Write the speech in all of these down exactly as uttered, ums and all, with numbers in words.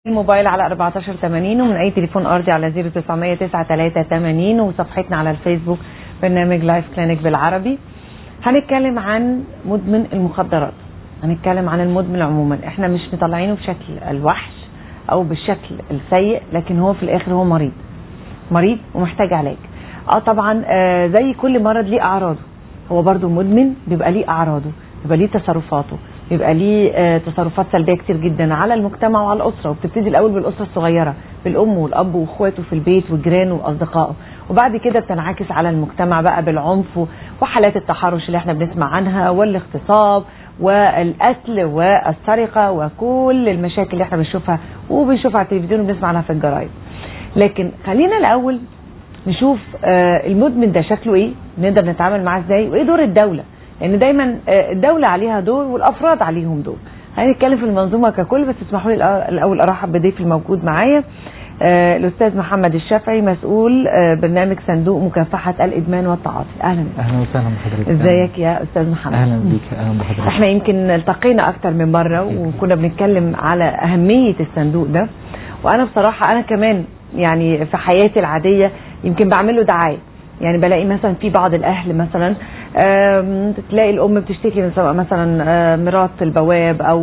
الموبايل على أربعتاشر تمانين ومن اي تليفون ارضي على صفر تسعمية تسعة تلاتة تمانين وصفحتنا على الفيسبوك برنامج لايف كلينيك بالعربي. هنتكلم عن مدمن المخدرات، هنتكلم عن المدمن عموما. احنا مش مطلعينه بشكل الوحش او بالشكل السيء، لكن هو في الاخر هو مريض مريض ومحتاج علاج. اه طبعا آه زي كل مرض ليه اعراضه، هو برضو مدمن بيبقى ليه اعراضه، بيبقى ليه تصرفاته، بيبقى ليه آه تصرفات سلبيه كتير جدا على المجتمع وعلى الاسره، وبتبتدي الاول بالاسره الصغيره، بالام والاب واخواته في البيت وجيرانه واصدقائه، وبعد كده بتنعكس على المجتمع بقى بالعنف وحالات التحرش اللي احنا بنسمع عنها والاغتصاب والقتل والسرقه وكل المشاكل اللي احنا بنشوفها وبنشوفها على التلفزيون وبنسمع عنها في الجرايد. لكن خلينا الاول نشوف آه المدمن ده شكله ايه، نقدر نتعامل معاه ازاي، وايه دور الدوله، لان يعني دايما آه الدوله عليها دور والافراد عليهم دور. هنتكلم في المنظومه ككل، بس اسمحوا لي الاول ارحب بضيفي الموجود معايا آه الاستاذ محمد الشافعي، مسؤول آه برنامج صندوق مكافحه الادمان والتعاطي. اهلا اهلا وسهلا بحضرتك. ازيك يا استاذ محمد؟ اهلا بيك. اهلا بحضرتك. احنا يمكن التقينا اكتر من مره وكنا بنتكلم على اهميه الصندوق ده، وانا بصراحه انا كمان يعني في حياتي العاديه يمكن بعمل له دعايه. يعني بلاقي مثلا في بعض الاهل مثلا تلاقي الام بتشتكي من سواء مثلا مرات البواب او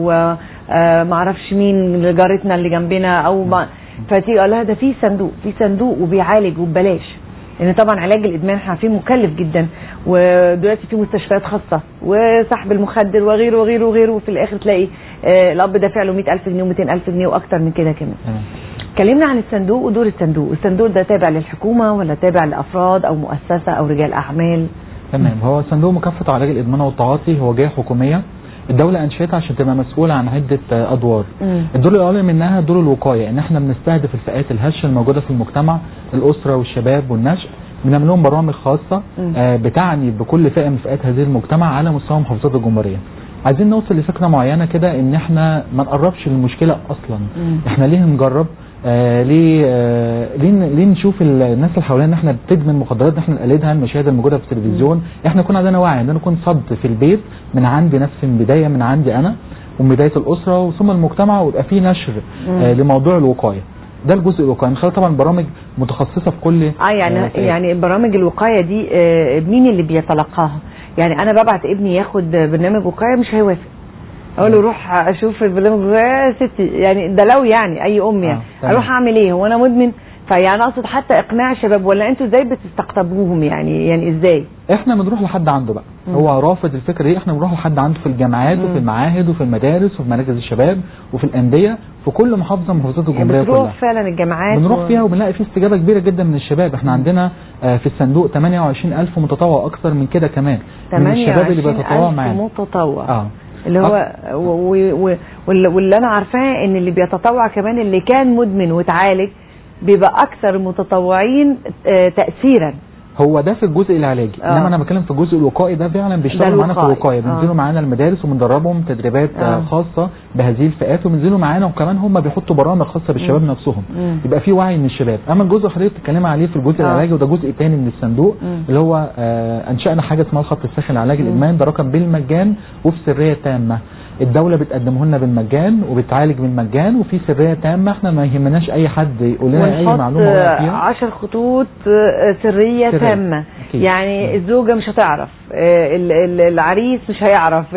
ما اعرفش مين جارتنا اللي جنبنا او ما، فتيجي قال لها ده في صندوق في صندوق وبيعالج وببلاش. لان يعني طبعا علاج الادمان احنا عارفين مكلف جدا، ودلوقتي في مستشفيات خاصه وسحب المخدر وغيره وغيره وغيره، وفي الاخر تلاقي الاب دافع له مية ألف جنيه ومئتين ألف جنيه واكتر من كده كمان. اتكلمنا عن الصندوق ودور الصندوق. الصندوق ده تابع للحكومه ولا تابع لافراد او مؤسسه او رجال اعمال؟ تمام. هو صندوق مكافحه علاج الادمان والتعاطي هو جهه حكوميه الدوله انشئتها عشان تبقى مسؤوله عن عده ادوار. مم. الدور الاول منها دور الوقايه، ان احنا بنستهدف الفئات الهشه الموجوده في المجتمع، الاسره والشباب والنشء، بنعمل لهم برامج خاصه آه بتعني بكل فئه من فئات هذه المجتمع على مستوى محافظات الجمهوريه. عايزين نوصل لفكره معينه كده ان احنا ما نقربش للمشكله اصلا. مم. احنا ليه نجرب؟ آه ليه آه ليه ليه نشوف الناس اللي حوالينا ان احنا بتدمن مخدرات، احنا نقلدها المشاهد الموجوده في التلفزيون. احنا يكون عندنا وعي، عندنا نكون صد في البيت من عندي نفسي، من بدايه من عندي انا ومن بدايه الاسره وثم المجتمع، ويبقى في نشر آه لموضوع الوقايه. ده الجزء الوقائي من خلال طبعا برامج متخصصه في كل اه يعني آه يعني برامج الوقايه دي آه مين اللي بيتلقاها؟ يعني انا ببعت ابني ياخد برنامج وقايه مش هيوافق، اقول له روح اشوف البرنامج يا ستي، يعني ده لو يعني اي ام يعني آه اروح اعمل ايه؟ هو انا مدمن؟ فيعني اقصد حتى اقناع الشباب، ولا انتوا ازاي بتستقطبوهم؟ يعني يعني ازاي؟ احنا بنروح لحد عنده بقى. مم. هو رافض الفكره دي، احنا بنروح لحد عنده في الجامعات. مم. وفي المعاهد وفي المدارس وفي مراكز الشباب وفي الانديه في كل محافظه من محافظات الجمهوريه كلها. بتروح فعلا الجامعات بنروح و... فيها وبنلاقي في استجابه كبيره جدا من الشباب. احنا مم. عندنا آه في الصندوق تمنية وعشرين ألف متطوع، اكثر من كده كمان من الشباب اللي بيتطوعوا معانا. متطوع اه اللي هو و... و... واللي انا عارفاه ان اللي بيتطوع كمان اللي كان مدمن وتعالج بيبقى اكثر المتطوعين تاثيرا. هو ده في الجزء العلاجي، آه. انما انا بتكلم في الجزء الوقائي ده فعلا بيشتغلوا معانا في الوقايه، بينزلوا آه. معانا المدارس وبندربهم تدريبات آه. خاصه بهذه الفئات، وبينزلوا معانا وكمان هم بيحطوا برامج خاصه بالشباب م. نفسهم. م. يبقى في وعي من الشباب. اما الجزء اللي حضرتك بتتكلمي عليه في الجزء آه. العلاجي، وده جزء ثاني من الصندوق م. اللي هو آه انشانا حاجه اسمها الخط الساخن لعلاج الادمان. ده رقم بالمجان وفي سريه تامه. الدولة بتقدمه لنا بالمجان وبتعالج بالمجان وفي سرية تامة. احنا ما يهمناش اي حد يقول لنا اي معلومة فيها. عشر خطوط سرية, سرية تامة. أكيد. يعني م. الزوجة مش هتعرف، العريس مش هيعرف،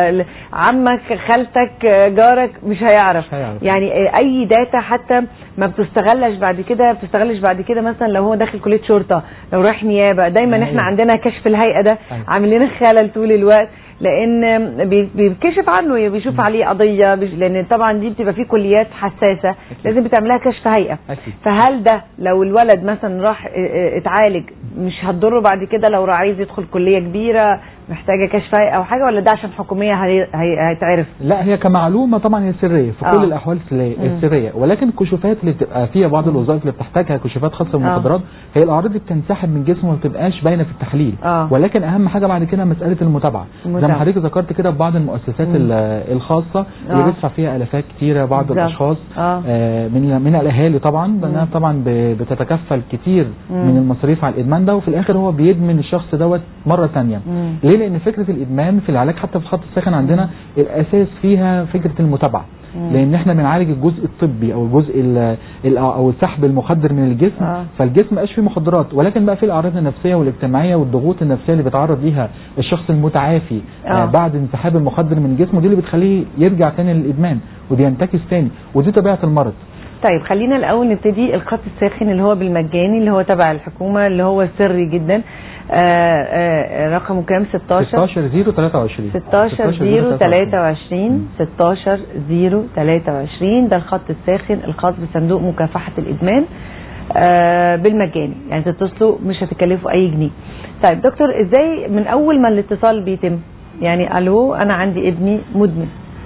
عمك خالتك جارك مش هيعرف. مش هيعرف. يعني اي داتا حتى ما بتستغلش بعد كده بتستغلش بعد كده مثلا لو هو داخل كلية شرطة، لو رايح نيابة، دايما أيوة. احنا عندنا كشف الهيئة ده أيوة. عامل لنا خلل طول الوقت، لان بيكشف عنه، بيشوف م. عليه قضيه، لان طبعا دي بتبقى في كليات حساسه أكيد. لازم بتعملها كشف هيئه أكيد. فهل ده لو الولد مثلا راح اتعالج مش هتضره بعد كده لو عايز يدخل كليه كبيره محتاجه كشف هيئه او حاجه، ولا ده عشان حكوميه هيتعرف؟ لا، هي كمعلومه طبعا هي سريه في آه. كل الاحوال السريه، ولكن الكشوفات اللي بتبقى فيها بعض الوظائف اللي بتحتاجها كشوفات خاصه بالمخدرات آه. هي الاعراض اللي بتنسحب من جسمه وما بتبقاش باينه في التحليل آه. ولكن اهم حاجه بعد كده مساله المتابعه. زي ما حضرتك ذكرت كده ببعض المؤسسات مم. الخاصه آه. اللي بيدفع فيها الافات كتيره بعض بالزبط. الاشخاص آه. آه من من الاهالي طبعا، لانها طبعا بتتكفل كتير مم. من المصاريف على الادمان ده، وفي الاخر هو بيدمن الشخص دوت مره ثانيه. ليه؟ لان فكره الادمان في العلاج حتى في الخط الساخن عندنا الاساس فيها فكره المتابعه. لان احنا بنعالج الجزء الطبي او الجزء ال ال او سحب المخدر من الجسم. آه. فالجسم مبقاش فيه مخدرات، ولكن بقى فيه الاعراض النفسيه والاجتماعيه والضغوط النفسيه اللي بيتعرض ليها الشخص المتعافي آه. آه بعد انسحاب المخدر من جسمه، دي اللي بتخليه يرجع تاني للادمان ودي ينتكس تاني، ودي طبيعه المرض. طيب خلينا الاول نبتدي الخط الساخن اللي هو بالمجاني اللي هو تبع الحكومه اللي هو سري جدا. آآ آآ رقمه كام؟ ستاشر ستاشر صفر تلاتة وعشرين ستاشر صفر تلاتة وعشرين ستاشر صفر تلاتة وعشرين ده الخط الساخن الخاص بصندوق مكافحه الادمان بالمجاني، يعني تتصلوا مش هتكلفوا اي جنيه. طيب دكتور، ازاي من اول ما الاتصال بيتم يعني الو انا عندي ابني مدمن،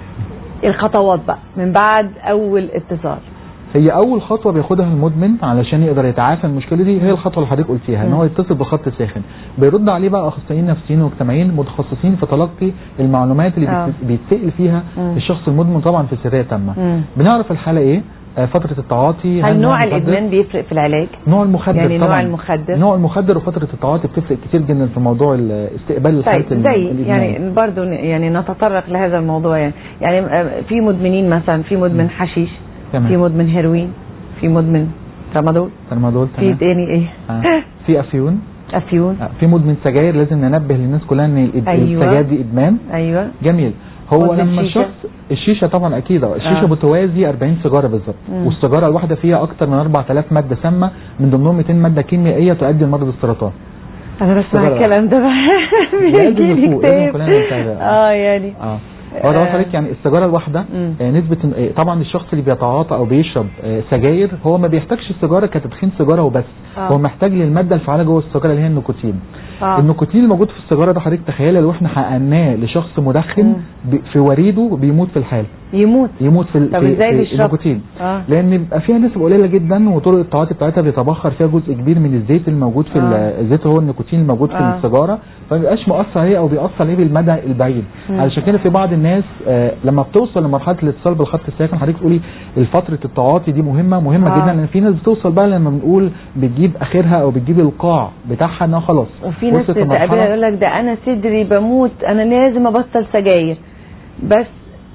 الخطوات بقى من بعد اول اتصال؟ هي اول خطوه بياخدها المدمن علشان يقدر يتعافى من المشكله دي هي الخطوه اللي حضرتك قلتيها، ان هو يتصل بخط ساخن. بيرد عليه بقى اخصائيين نفسيين واجتماعيين متخصصين في تلقي المعلومات اللي آه. بيتسال فيها مم. الشخص المدمن طبعا في سريه تامه. بنعرف الحاله ايه، فترة التعاطي، هل نوع الادمان بيفرق في العلاج؟ نوع المخدر يعني طبعا. نوع المخدر نوع المخدر وفترة التعاطي بتفرق كتير جدا في موضوع استقبال الحالة. طيب زي يعني برضه يعني نتطرق لهذا الموضوع، يعني يعني في مدمنين مثلا، في مدمن حشيش، تمام. في مدمن هيروين، في مدمن ترامادول ترامادول في تاني ايه؟ آه. في افيون افيون آه. في مدمن سجاير، لازم ننبه للناس كلها ان أيوة. السجاير دي ادمان. ايوه جميل. هو لما الشخص الشيشه طبعا اكيد الشيشه آه. بتوازي أربعين سيجاره بالظبط، والسيجاره الواحده فيها اكتر من أربعة آلاف ماده سامه، من ضمنهم مئتين ماده كيميائيه تؤدي لمرض السرطان. انا بسمع الكلام ده بقى بيجي لي كتاب اه يعني اه هو ده وصلك. يعني السيجاره الواحده آه نسبه آه طبعا الشخص اللي بيتعاطى او بيشرب آه سجاير هو ما بيحتاجش السيجاره كتدخين سيجاره وبس، آه. هو محتاج للماده الفعاله جوه السيجاره اللي هي النيكوتين. آه. النيكوتين الموجود في السيجاره ده حضرتك تخيلي لو احنا حقناه لشخص مدخن في وريده بيموت في الحال. يموت يموت في, طب في, في النيكوتين آه. لان بيبقى فيها نسبه قليله جدا، وطرق التعاطي بتاعتها بيتبخر فيها جزء كبير من الزيت الموجود في آه. الزيت هو النيكوتين الموجود آه. في السيجاره، فما بيبقاش مؤثر عليه او بيأثر عليه بالمدى البعيد. علشان كده في بعض الناس آه لما بتوصل لمرحله الاتصال بالخط الساخن حضرتك تقولي فتره التعاطي دي مهمه مهمه آه. جدا، لان في ناس بتوصل بقى لما بنقول بتجيب اخرها او بتجيب القاع بتاعها انها خلاص. وفي ناس تقابلها يقول لك ده انا صدري بموت، انا لازم ابطل سجاير، بس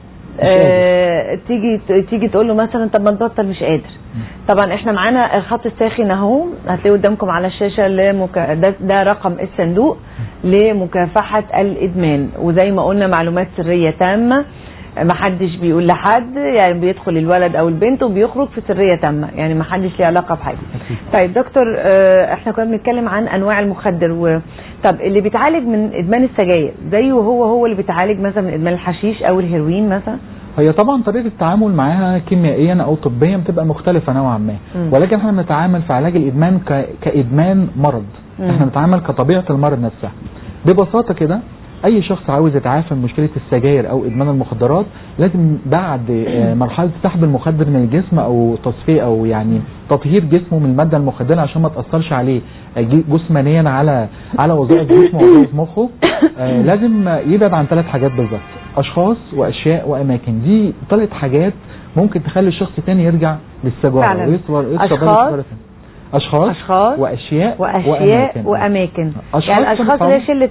آه تيجي تيجي تقول له مثلا طب ما تبطل مش قادر. طبعا احنا معانا الخط الساخن اهو، هتلاقيه قدامكم على الشاشه لمك... ده, ده رقم الصندوق لمكافحه الادمان، وزي ما قلنا معلومات سريه تامه، ما حدش بيقول لحد، يعني بيدخل الولد او البنت وبيخرج في سريه تامه، يعني ما حدش ليه علاقه بحاجه. طيب دكتور، اه احنا كنا بنتكلم عن انواع المخدر و... طب اللي بيتعالج من ادمان السجاير زيه هو هو اللي بيتعالج مثلا من ادمان الحشيش او الهيروين مثلا؟ هي طبعا طريقه التعامل معاها كيميائيا او طبيا بتبقى مختلفه نوعا ما، ولكن احنا بنتعامل في علاج الادمان ك... كادمان مرض. م. احنا بنتعامل كطبيعه المرض نفسها. ببساطه كده اي شخص عاوز يتعافى من مشكله السجاير او ادمان المخدرات لازم بعد مرحله سحب المخدر من الجسم او تصفيه او يعني تطهير جسمه من الماده المخدره عشان ما تاثرش عليه جسمانيا على على وظائف جسمه ووظائف مخه، آه لازم يبعد عن ثلاث حاجات بالظبط: اشخاص واشياء واماكن. دي ثلاث حاجات ممكن تخلي الشخص تاني يرجع للسجاره ويصبر اشخاص أشخاص, أشخاص وأشياء, وأشياء وأماكن. يعني الأشخاص اللي شلة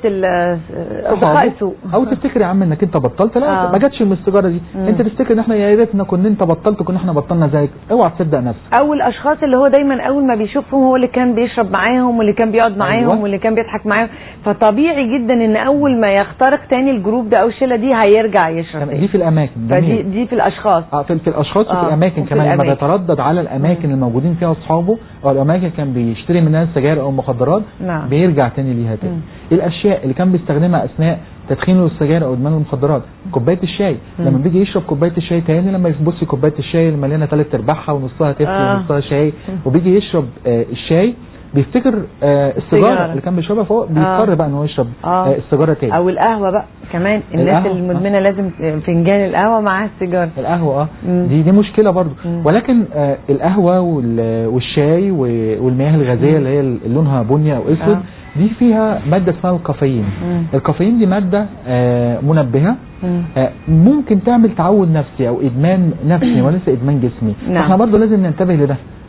أصدقاء السوء، أو تفتكر يا عم إنك أنت بطلت، لا آه. ما جاتش من السيجارة دي. مم. أنت تفتكر إن إحنا يا ريتنا كنا أنت بطلت كنا إحنا بطلنا زيك، أوعى تصدق نفسك. أو الأشخاص اللي هو دايما أول ما بيشوفهم هو اللي كان بيشرب معاهم واللي كان بيقعد معاهم أيوة. واللي كان بيضحك معاهم، فطبيعي جدا إن أول ما يخترق تاني الجروب ده أو الشلة دي هيرجع يشرب. دي في الأماكن، فدي دي في الأشخاص اه في, في الأشخاص آه. وفي الأماكن كمان، لما بيتردد على الأماكن الموجودين فيها أصحابه أو الأماكن كان بيشتري منها السجاير او المخدرات، نعم. بيرجع تاني ليها تاني. مم. الاشياء اللي كان بيستخدمها اثناء تدخينه للسجاير او ادمان المخدرات: كوبايه الشاي. مم. لما بيجي يشرب كوبايه الشاي تاني، لما يبص كوبايه الشاي اللي مليانه ثلاث ارباعها ونصها تفل آه. ونصها شاي، وبيجي يشرب آه الشاي بيفتكر آه السيجاره اللي كان بيشربها، فهو بيضطر آه. بقى ان هو يشرب آه. آه السيجاره تاني. او القهوه بقى كمان، الناس المدمنه آه. لازم فنجان القهوه مع السيجاره. القهوه اه مم. دي دي مشكله برضو. مم. ولكن آه القهوه والشاي والمياه الغازيه اللي هي اللي لونها بني او اسود آه. دي فيها ماده اسمها الكافيين. مم. الكافيين دي ماده آه منبهه، آه ممكن تعمل تعود نفسي او ادمان نفسي وليس ادمان جسمي. نعم. احنا برضو لازم ننتبه لده،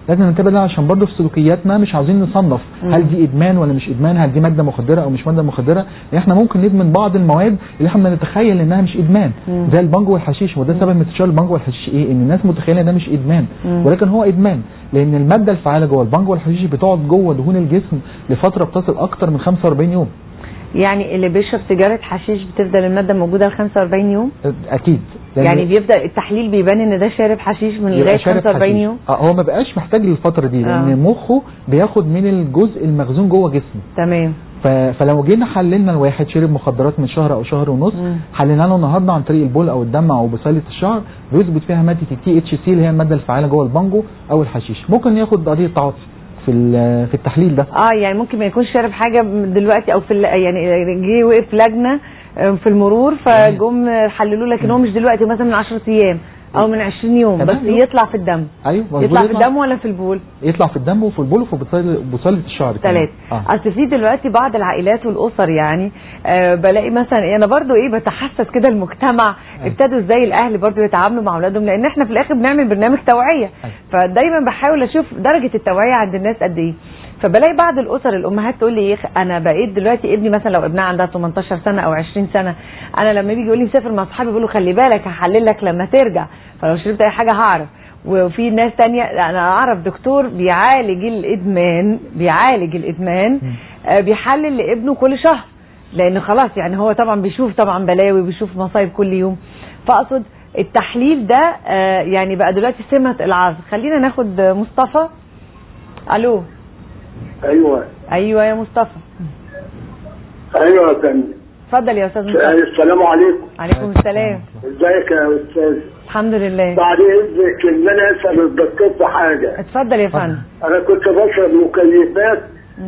لازم ننتبه لها عشان برضه في سلوكياتنا مش عاوزين نصنف هل دي ادمان ولا مش ادمان، هل دي ماده مخدره او مش ماده مخدره. احنا ممكن ندمن بعض المواد اللي احنا بنتخيل انها مش ادمان مم. زي البانجو والحشيش. وده سبب انتشار البانجو والحشيش ايه؟ ان الناس متخيله ان ده مش ادمان مم. ولكن هو ادمان، لان الماده الفعاله جوه البانجو والحشيش بتقعد جوه دهون الجسم لفتره بتصل اكتر من خمسة وأربعين يوم. يعني اللي بيشرب سيجاره حشيش بتفضل الماده موجوده ل خمسة وأربعين يوم؟ اكيد. يعني بيبدا التحليل بيبان ان ده شارب حشيش من لغايه خمسة وأربعين يوم. اه هو ما بقاش محتاج للفتره دي لان آه. مخه بياخد من الجزء المخزون جوه جسمه. تمام. فلو جينا حللنا الواحد شرب مخدرات من شهر او شهر ونص، حللنا له النهارده عن طريق البول او الدم او بصيله الشعر، بيثبت فيها ماده التي اتش سي اللي هي الماده الفعاله جوه البانجو او الحشيش. ممكن ياخد قضيه تعاطي في في التحليل ده. اه يعني ممكن ما يكونش شارب حاجه دلوقتي او في يعني جه وقف لجنه في المرور فجم حللوه، لكن هو مش دلوقتي، مثلا من عشرة ايام او من عشرين يوم، بس يطلع في الدم. ايوه يطلع في الدم ولا في البول؟ يطلع في الدم وفي البول وفي بصيله الشعر. ثلاث. آه. اصل في دلوقتي بعض العائلات والاسر يعني آه بلاقي مثلا انا برضو ايه بتحسس كده المجتمع آه. ابتدوا ازاي الاهل برضو يتعاملوا مع اولادهم، لان احنا في الاخر بنعمل برنامج توعيه. آه. فدايما بحاول اشوف درجه التوعيه عند الناس قد ايه. فبلاقي بعض الاسر الامهات تقول لي ايه، انا بقيت دلوقتي ابني مثلا لو ابنها عندها تمنتاشر سنه او عشرين سنه، انا لما بيجي يقول لي مسافر مع اصحابي بقول له خلي بالك هحلل لك لما ترجع، فلو شربت اي حاجه هعرف. وفي ناس تانية انا اعرف دكتور بيعالج الادمان بيعالج الادمان آه بيحلل لابنه كل شهر، لان خلاص يعني هو طبعا بيشوف طبعا بلاوي بيشوف مصايب كل يوم. فاقصد التحليل ده آه يعني بقى دلوقتي سمه العصر. خلينا ناخد مصطفى. الو. ايوه ايوه يا مصطفى. ايوه يا فندم. اتفضل يا استاذ مصطفى. السلام عليكم. عليكم السلام. ازيك يا استاذ؟ الحمد لله. بعد اذنك ان انا اسال الدكتور في حاجه. اتفضل يا فندم. انا كنت بشرب مكيفات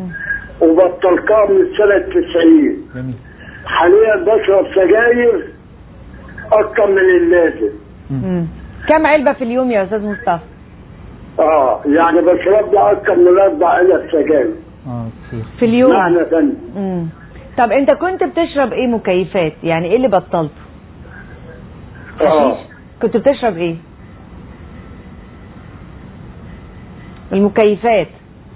وبطلتها من سنه تسعين. جميل. حاليا بشرب سجاير اكتر من اللازم. امم كم علبه في اليوم يا استاذ مصطفى؟ اه يعني بشرب لي اكتر من اربع علب سجاير. اه في اليوم. نعم يا فندم. امم طب انت كنت بتشرب ايه مكيفات؟ يعني ايه اللي بطلته؟ اه كنت بتشرب ايه؟ المكيفات.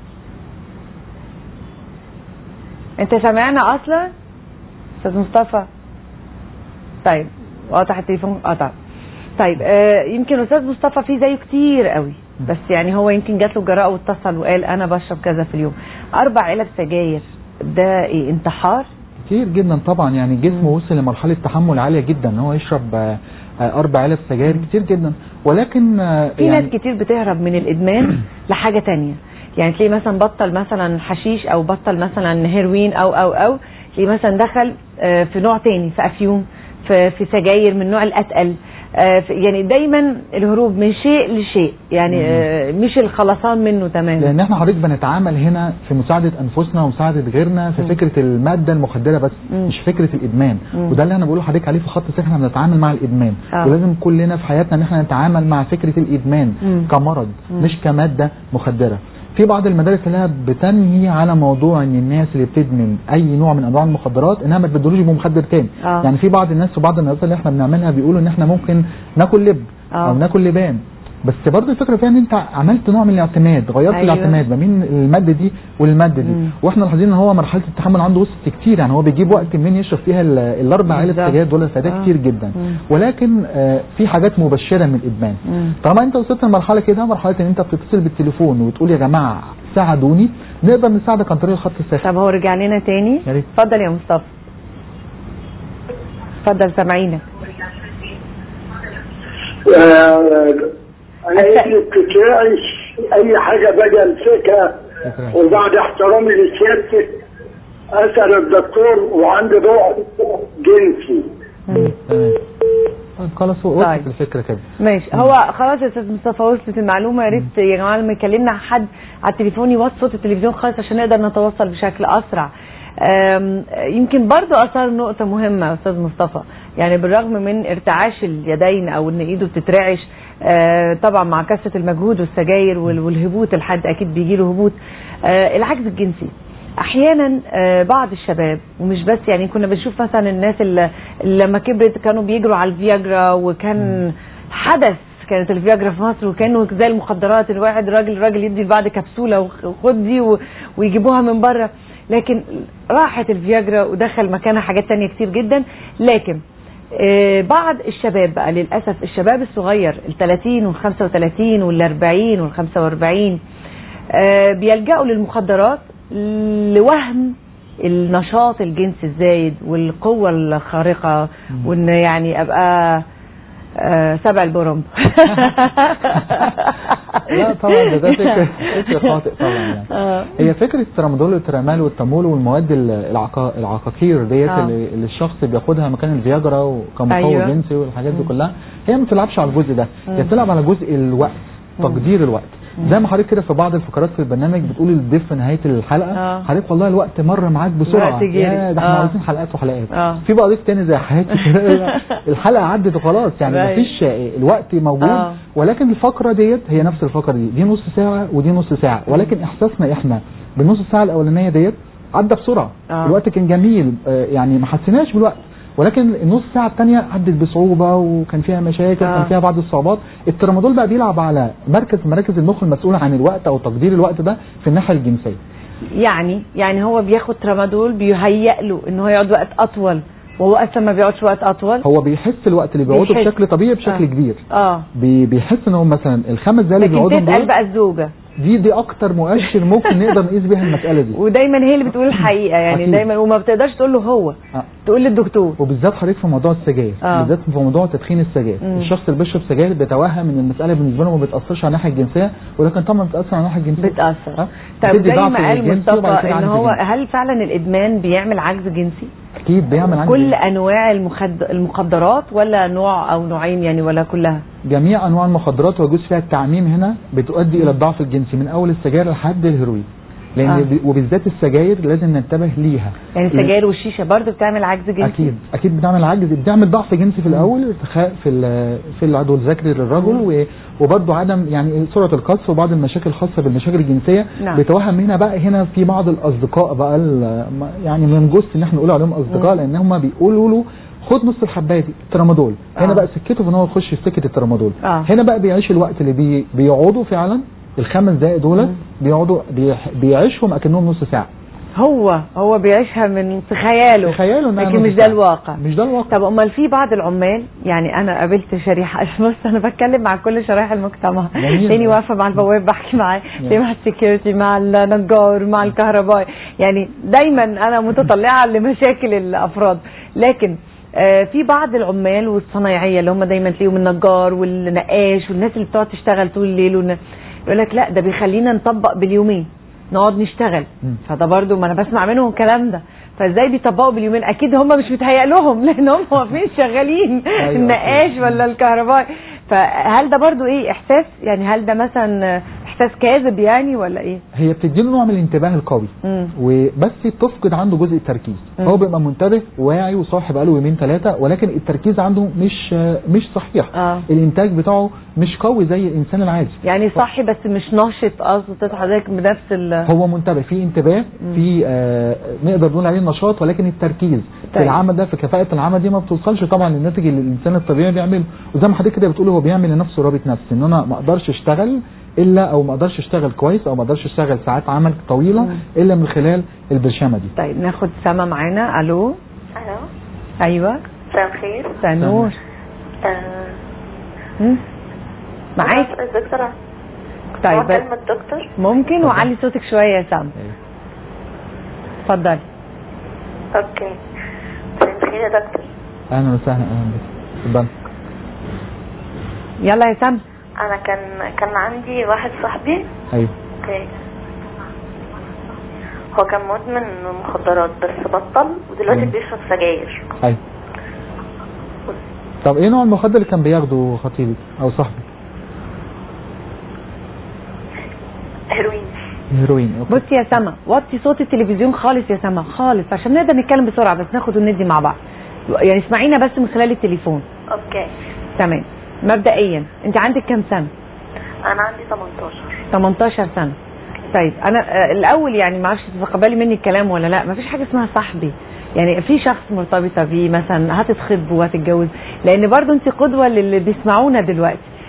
انت سامعنا اصلا استاذ مصطفى؟ طيب قطع التليفون قطع. طيب آه يمكن استاذ مصطفى في زيه كتير قوي، بس يعني هو يمكن جات له الجراءه واتصل وقال انا بشرب كذا في اليوم. اربع علب سجاير ده ايه، انتحار؟ كتير جدا طبعا، يعني جسمه وصل لمرحله تحمل عاليه جدا ان هو يشرب آه اربع علب سجاير. كتير جدا. ولكن آه في يعني ناس كتير بتهرب من الادمان لحاجه تانية. يعني تلاقيه مثلا بطل مثلا حشيش او بطل مثلا هيروين او او او تلاقيه مثلا دخل آه في نوع تاني، في افيون، في في سجاير من النوع الاتقل. آه يعني دايما الهروب من شيء لشيء، يعني آه مش الخلاصان منه تماما. لان احنا حضرتك بنتعامل هنا في مساعده انفسنا ومساعده غيرنا في مم. فكره الماده المخدره بس، مم. مش فكره الادمان. مم. وده اللي انا بقوله لحضرتك عليه في خط سير، احنا بنتعامل مع الادمان. آه. ولازم كلنا في حياتنا ان احنا نتعامل مع فكره الادمان مم. كمرض مم. مش كماده مخدره. في بعض المدارس اللي بتنهي على موضوع ان الناس اللي بتدمن اي نوع من انواع المخدرات انها ما تبدلوش بمخدر تاني. آه. يعني في بعض الناس وبعض الناس اللي احنا بنعملها بيقولوا ان احنا ممكن ناكل لب آه. او ناكل لبان، بس برضه الفكره فيها ان انت عملت نوع من الاعتماد، غيرت أيوة. الاعتماد ما بين الماده دي والماده دي. مم. واحنا لاحظين ان هو مرحله التحمل عنده وصلت كتير، يعني هو بيجيب وقت منين يشرب فيها الاربع علب سجاير دول، فده آه. كتير جدا. مم. ولكن آه في حاجات مبشره من الادمان. طالما انت وصلت لمرحله كده، مرحله ان انت بتتصل بالتليفون وتقول يا جماعه ساعدوني، نقدر نساعدك عن طريق الخط الساخن. طب هو رجع لنا تاني. اتفضل يا مصطفى. اتفضل سامعينك. انا ابني بتترعش اي حاجه باجي امسكها، وبعد احترامي لسيادتك اسال الدكتور وعندي ضعف جنسي. تمام. خلاص وصلت الفكره كده. ماشي. هو خلاص يا استاذ مصطفى وصلت المعلومه. يا ريت يا جماعه لما يكلمنا حد على التليفون يوطي صوت التلفزيون خالص عشان نقدر نتواصل بشكل اسرع. يمكن برضو اثار نقطه مهمه يا استاذ مصطفى، يعني بالرغم من ارتعاش اليدين او ان ايده بتترعش طبعا مع كثره المجهود والسجاير والهبوط، الحد اكيد بيجي له هبوط. العجز الجنسي احيانا بعض الشباب ومش بس، يعني كنا بنشوف مثلا الناس اللي لما كبرت كانوا بيجروا على الفياجرا وكان حدث كانت الفياجرا في مصر وكانوا زي المخدرات، الواحد راجل راجل يدي لبعض كبسوله وخد دي ويجيبوها من بره، لكن راحت الفياجرا ودخل مكانها حاجات تانية كتير جدا. لكن آه بعض الشباب بقى للاسف، الشباب الصغير الثلاثين والخمسة وثلاثين والاربعين والخمسة واربعين آه بيلجأوا للمخدرات لوهم النشاط الجنسي الزايد والقوة الخارقة، وان يعني ابقى آه سبع البرم. لا طبعا ده فكر فكر خاطئ طبعا يعني. آه. هي فكره الترامادول والترامال والتامول والمواد العقا العقاقير ديت آه. اللي الشخص بياخدها مكان الفياجرا وكمقوي أيوة. جنسي والحاجات دي كلها، هي ما بتلعبش على الجزء ده، هي بتلعب على جزء الوقت، تقدير الوقت. زي ما حضرتك كده في بعض الفقرات في البرنامج بتقولي الضيف في نهايه الحلقه حضرتك والله الوقت مر معاك بسرعه، يا ده احنا آه. عايزين حلقات وحلقات. آه. في بقى ضيف تاني زي حياتي كده الحلقه عدت وخلاص، يعني مفيش الوقت موجود. آه. ولكن الفقره ديت هي نفس الفقره دي، دي نص ساعه ودي نص ساعه، ولكن احساسنا احنا بالنص ساعه الاولانيه ديت عدى بسرعه. آه. الوقت كان جميل، يعني ما حسيناش بالوقت، ولكن النص ساعه الثانيه عدت بصعوبه وكان فيها مشاكل، آه. كان فيها بعض الصعوبات. الترامادول بقى بيلعب على مركز مراكز المخ المسؤول عن الوقت او تقدير الوقت ده في الناحيه الجنسيه. يعني يعني هو بياخد ترامادول بيهيئ له ان هو يقعد وقت اطول، وهو اصلا ما بيقعدش وقت اطول. هو بيحس الوقت اللي بيقعده بشكل طبيعي بشكل آه. كبير. اه بي بيحس ان هو مثلا الخمس دقايق اللي بيقعدهم دول بقى الزوجه دي دي اكتر مؤشر ممكن نقدر نقيس بيها المساله دي. ودايما هي اللي بتقول الحقيقه يعني أكيد. دايما وما بتقدرش تقول له هو آه. تقول للدكتور. وبالذات حضرتك في موضوع السجاير آه. بالذات في موضوع تدخين السجاير، الشخص اللي بيشرب سجاير بيتوهم ان المساله بالنسبه له ما بتاثرش على الناحيه الجنسيه، ولكن طبعا بتاثر على الناحيه الجنسيه. بتاثر آه. طب زي ما قال مصطفى ان هو هل فعلا الادمان بيعمل عجز جنسي؟ اكيد بيعمل عجز. كل انواع المخد... المخدرات ولا نوع او نوعين يعني ولا كلها؟ جميع انواع المخدرات ويجوز فيها التعميم هنا بتؤدي الى الضعف الجنسي من اول السجاير لحد الهيروين، لان آه. وبالذات السجاير لازم ننتبه ليها. يعني السجاير والشيشه برضه بتعمل عجز جنسي؟ اكيد اكيد بتعمل عجز، بتعمل ضعف جنسي في الاول، ارتخاء في في العضو الذكري للرجل، وبرضه عدم يعني سرعه القذف وبعض المشاكل الخاصه بالمشاكل الجنسيه. نعم. بتوهم هنا بقى هنا في بعض الاصدقاء بقى يعني ما نجوز ان احنا نقول عليهم اصدقاء، لان هم بيقولوا له خد نص الحبايه دي ترامادول. آه. هنا بقى سكته في ان هو يخش في سكه الترامادول. آه. هنا بقى بيعيش الوقت اللي بي بيقعدوا فعلا الخمس دقائق دول بيقعدوا بيعيشهم اكنهم نص ساعه. هو هو بيعيشها من في خياله، في خياله لكن مش ده الواقع. مش ده الواقع. طب امال في بعض العمال، يعني انا قابلت شريحه، بص انا بتكلم مع كل شرائح المجتمع، تاني واقفه مع البواب بحكي معاه، تاني مع السكيورتي، مع النجار، مع الكهربائي، يعني دايما انا متطلعه لمشاكل الافراد. لكن آه في بعض العمال والصنايعيه اللي هم دايما تلاقيهم النجار والنقاش والناس اللي بتقعد تشتغل طول الليل ون... يقول لك لا ده بيخلينا نطبق باليومين نقعد نشتغل. م. فده برضو ما انا بسمع منهم الكلام ده، فازاي بيطبقوا باليومين؟ اكيد هم مش متهيأ لهم لان هم واقفين شغالين النقاش ولا الكهربائي. فهل ده برضو ايه احساس، يعني هل ده مثلا احساس كاذب يعني ولا ايه؟ هي بتديله نوع من الانتباه القوي، وبس بتفقد عنده جزء التركيز. مم. هو بيبقى منتبه وواعي وصاحي بقاله يومين ثلاثه، ولكن التركيز عنده مش مش صحيح. آه. الانتاج بتاعه مش قوي زي الانسان العادي. يعني صاحي بس مش ناشط، قصده تصحى حضرتك بنفس ال هو منتبه، في انتباه، في آه نقدر نقول عليه نشاط، ولكن التركيز طيب. في العمل ده، في كفاءه العمل دي ما بتوصلش طبعا للناتج اللي الانسان الطبيعي بيعمله. وزي ما حضرتك كده بتقول هو بيعمل لنفسه رابط نفسي، ان انا ما اقدرش اشتغل الا او ما اقدرش اشتغل كويس او ما اقدرش اشتغل ساعات عمل طويله مم. الا من خلال البرشامه دي. طيب ناخد سما معانا. الو. الو. ايوه. مساء الخير. مساء النور. آه. معاك الدكتوره. طيب كلمة الدكتور ممكن وعلي صوتك شويه يا سما. اتفضلي. اوكي. مساء الخير يا دكتور. اهلا وسهلا. اهلا بك. اتفضلي. يلا يا سما. انا كان كان عندي واحد صاحبي. ايوه. اوكي. هو كان مدمن مخدرات بس بطل ودلوقتي أيوه. بيشرب سجاير. ايوه. طب ايه نوع المخدر اللي كان بياخده خطيبك او صاحبك؟ هيروين. هيروين. بصي يا سما، وطي صوت التلفزيون خالص يا سما خالص عشان نقدر نتكلم بسرعه، بس ناخد وندي مع بعض، يعني اسمعينا بس من خلال التليفون. اوكي تمام. مبدئيا انت عندك كام سنه؟ انا عندي تمنتاشر. تمنتاشر سنه. طيب انا آه الاول يعني ما اعرفش تتقبلي مني الكلام ولا لا، ما فيش حاجه اسمها صاحبي، يعني في شخص مرتبطه بيه مثلا هتتخطب وهتتجوز، لان برضو انت قدوه للي بيسمعونا دلوقتي،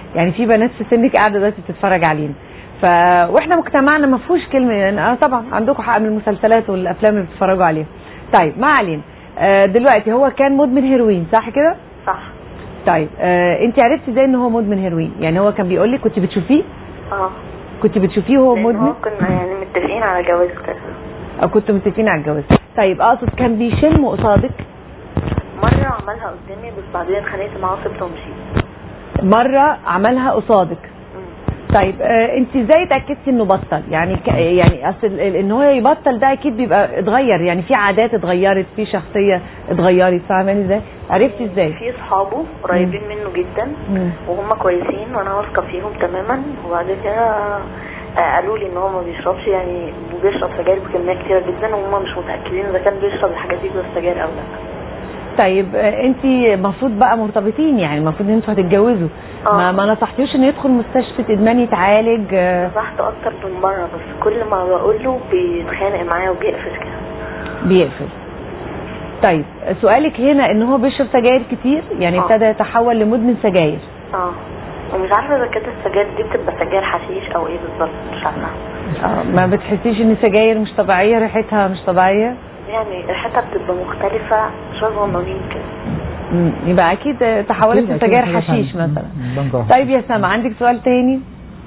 يعني في بنات في سنك قاعده دلوقتي بتتفرج علينا. ف واحنا مجتمعنا ما فيهوش كلمه يعني اه طبعا عندكم حق من المسلسلات والافلام اللي بتتفرجوا عليها. طيب ما علينا. آه دلوقتي هو كان مدمن هيروين صح كده؟ صح. طيب آه انت عرفتي ازاي ان هو مدمن هيروين؟ يعني هو كان بيقول لك كنت بتشوفيه؟ اه كنت بتشوفيه وهو مدمن؟ هو كنا يعني متفقين على جواز كده. او كنتوا متفقين على الجواز. طيب اقصد كان بيشم قصادك؟ مره عملها قدامي بس بعدين اتخانقت معاه وسبته ومشيت. مره عملها قصادك. طيب آه انت ازاي اتاكدتي انه بطل؟ يعني ك... يعني اصل ان هو يبطل ده اكيد بيبقى اتغير، يعني في عادات اتغيرت، في شخصيه اتغيرت، فاهماني ازاي؟ عرفتي ازاي؟ في اصحابه قريبين منه جدا مم. وهم كويسين وانا واثقه فيهم تماما، وبعد كده قالوا لي ان هو ما بيشربش، يعني بيشرب سجاير بكميات كتيره جدا وهم مش متاكدين اذا كان بيشرب الحاجات دي جوه السجاير او لا. طيب انت المفروض بقى مرتبطين، يعني المفروض ان انتوا هتتجوزوا. آه. ما ما نصحتيوش انه يدخل مستشفى ادمان يتعالج؟ نصحته اكتر من مره بس كل ما بقول له بيتخانق معايا وبيقفش كده. بيقفش. طيب سؤالك هنا ان هو بيشرب سجاير كتير، يعني ابتدى آه. يتحول لمدمن سجاير. اه ومش عارفه اذا كانت السجاير دي بتبقى سجاير حشيش او ايه بالظبط، مش عارفه. اه ما بتحسيش ان السجاير مش طبيعيه، ريحتها مش طبيعيه؟ يعني ريحتها بتبقى مختلفه شويه صغننين كده. امم يبقى اكيد تحولت لسجاير حشيش مثلا. طيب يا سما عندك سؤال تاني؟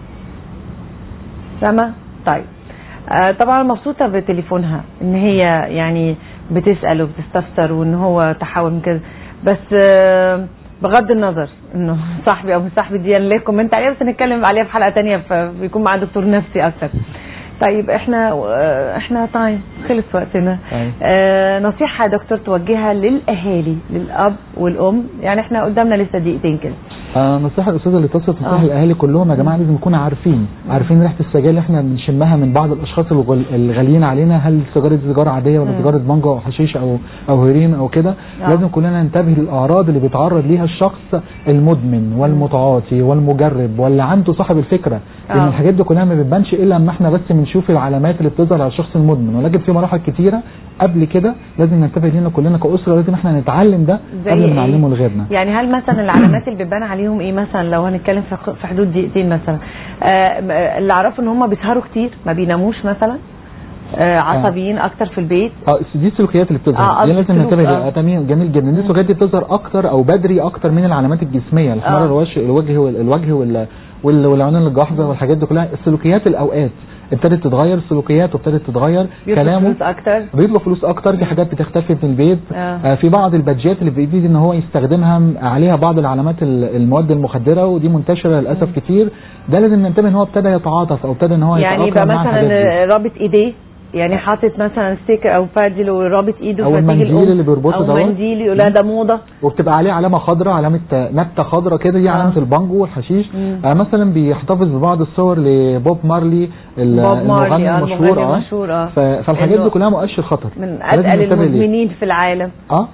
سما طيب آه طبعا مبسوطه بتليفونها ان هي يعني بتسال وبتستفسر وان هو تحول من كده، بس آه بغض النظر انه صاحبي او مش صاحبي دي انا ليه كومنت عليها، بس نتكلم عليها في حلقه ثانيه فبيكون معاه دكتور نفسي اكتر. طيب احنا احنا طيب خلص وقتنا. آه نصيحه يا دكتور توجهها للاهالي، للاب والام، يعني احنا قدامنا لسه دقيقتين كده. آه نصيحه الاستاذه اللي اتصلت تنصح آه. الاهالي كلهم يا جماعه لازم نكون عارفين عارفين ريحه السجاير اللي احنا بنشمها من بعض الاشخاص الغاليين علينا، هل السيجاره دي سيجاره عاديه ولا سيجاره بانجو او حشيش او او هيروين او كده. آه. لازم كلنا ننتبه للاعراض اللي بيتعرض ليها الشخص المدمن والمتعاطي والمجرب واللي عنده صاحب الفكره، لان آه. الحاجات دي كلها ما بتبانش الا لما احنا بس بنشوف العلامات اللي بتظهر على الشخص المدمن، ولكن في مراحل كتيره قبل كده لازم ننتبه لينا كلنا كاسره، لازم احنا نتعلم ده قبل ما نعلمه لغيرنا. يعني هل مثلا العلامات اللي بتبان عليهم ايه مثلا لو هنتكلم في حدود دقيقتين مثلا؟ آه اللي اعرفه ان هم بيسهروا كتير، ما بيناموش مثلا، آه عصبيين آه. اكتر في البيت. اه دي السلوكيات اللي بتظهر، آه دي لازم ننتبه لها. تمام جميل جدا. دي السلوكيات دي بتظهر اكتر او بدري اكتر من العلامات الجسميه، الاحمرار آه. الوجه الوجه والوجه وال والعيون الجحظه والحاجات دي كلها. السلوكيات الاوقات ابتدت تتغير، سلوكياته ابتدت تتغير، كلامه فلوس اكتر، بيطلب فلوس اكتر، في حاجات بتختفي من البيت. آه. آه في بعض البادجات اللي بيبتدي ان هو يستخدمها عليها بعض العلامات المواد المخدره ودي منتشره للاسف م. كتير. ده لازم ننتبه ان هو ابتدى يتعاطف او ابتدى ان هو يعني يبقى مثلا رابط ايديه، يعني حاطط مثلا ستيكر او بادل ورابط ايده، او المنديل اللي بيربطه ده، او منديل يقول لا ده موضه، وبتبقى عليه علامه خضراء، علامه نبته خضراء كده، دي علامه آه. البانجو والحشيش. آه مثلا بيحتفظ ببعض الصور لبوب مارلي المغني المشهور. اه المشهور اه فالحاجات دي كلها مؤشر خطر من اتقل المدمنين في العالم. اه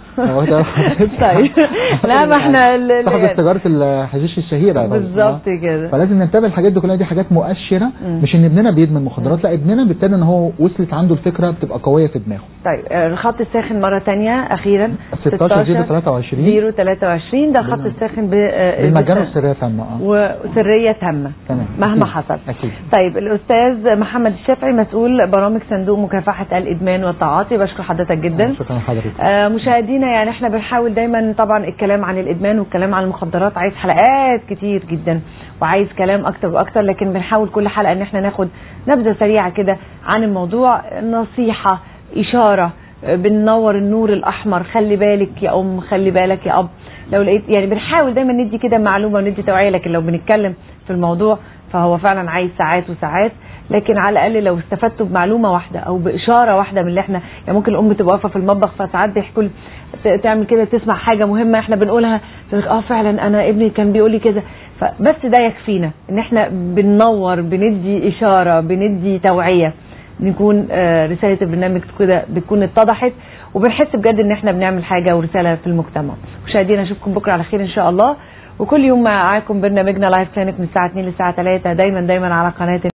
طيب لا ما احنا صاحب سيجاره الحشيش الشهيره بالظبط كده. فلازم ننتبه الحاجات دي كلها، دي حاجات مؤشره، مش ان ابننا بيدمن مخدرات، لا ابننا بالتالي ان هو وصل عنده الفكره بتبقى قويه في دماغه. طيب الخط الساخن مره ثانيه اخيرا ستاشر صفر ثلاثة وعشرين صفر ثلاثة وعشرين ده خط الساخن بالمجان والسريه تامه. اه وسريه تامه مهما حصل. أكيد. طيب الاستاذ محمد الشافعي مسؤول برامج صندوق مكافحه الادمان والتعاطي، بشكر حضرتك جدا. شكرا لحضرتك. آه مشاهدينا يعني احنا بنحاول دايما طبعا الكلام عن الادمان والكلام عن المخدرات عايز حلقات كتير جدا وعايز كلام اكتر واكتر، لكن بنحاول كل حلقه ان احنا ناخد نبذه سريعه كده عن الموضوع، نصيحه، اشاره، بننور النور الاحمر، خلي بالك يا ام، خلي بالك يا اب. لو لقيت يعني بنحاول دايما ندي كده معلومه وندي توعيه، لكن لو بنتكلم في الموضوع فهو فعلا عايز ساعات وساعات، لكن على الاقل لو استفدتوا بمعلومه واحده او باشاره واحده من اللي احنا، يعني ممكن الام تبقى واقفه في المطبخ فساعات بيحكوا تعمل كده تسمع حاجه مهمه احنا بنقولها اه فعلا انا ابني كان بيقول لي كذا، فبس ده يكفينا ان احنا بننور، بندي اشاره، بندي توعيه، نكون آه رساله البرنامج كده بتكون اتضحت وبنحس بجد ان احنا بنعمل حاجه ورساله في المجتمع. مشاهدينا اشوفكم بكره على خير ان شاء الله، وكل يوم معاكم برنامجنا لايف كلينك من الساعه اتنين للساعه تلاتة دايما دايما على قناه